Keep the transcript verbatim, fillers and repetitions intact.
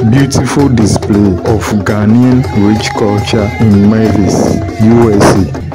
beautiful display of Ghanaian rich culture in Memphis, U S A.